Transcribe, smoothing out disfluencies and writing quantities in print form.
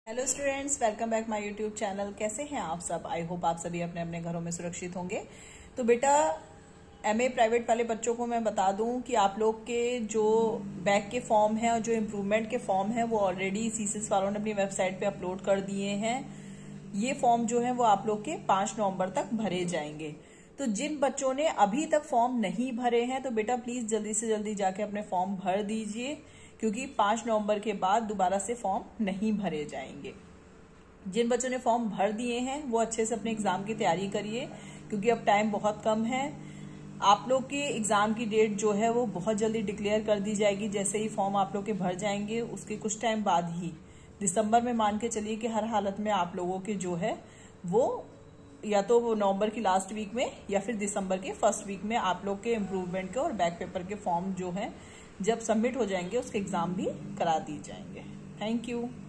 Hello students, welcome back my YouTube channel. कैसे हैं आप सब? आई होप आप सभी अपने अपने घरों में सुरक्षित होंगे। तो बेटा, एमए प्राइवेट वाले बच्चों को मैं बता दूं कि आप लोग के जो बैक के फॉर्म हैं और जो इम्प्रूवमेंट के फॉर्म हैं वो ऑलरेडी सीसीएस वालों ने अपनी वेबसाइट पे अपलोड कर दिए हैं। ये फॉर्म जो है वो आप लोग के 5 नवंबर तक भरे जाएंगे। तो जिन बच्चों ने अभी तक फॉर्म नहीं भरे हैं तो बेटा प्लीज जल्दी से जल्दी जाके अपने फॉर्म भर दीजिए, क्योंकि 5 नवंबर के बाद दोबारा से फॉर्म नहीं भरे जाएंगे। जिन बच्चों ने फॉर्म भर दिए हैं वो अच्छे से अपने एग्जाम की तैयारी करिए, क्योंकि अब टाइम बहुत कम है। आप लोग के एग्जाम की डेट जो है वो बहुत जल्दी डिक्लेयर कर दी जाएगी। जैसे ही फॉर्म आप लोग के भर जाएंगे उसके कुछ टाइम बाद ही दिसंबर में मान के चलिए कि हर हालत में आप लोगों के जो है वो या तो वो नवंबर की लास्ट वीक में या फिर दिसंबर के फर्स्ट वीक में आप लोग के इम्प्रूवमेंट के और बैक पेपर के फॉर्म जो है जब सबमिट हो जाएंगे उसके एग्जाम भी करा दी जाएंगे। Thank you.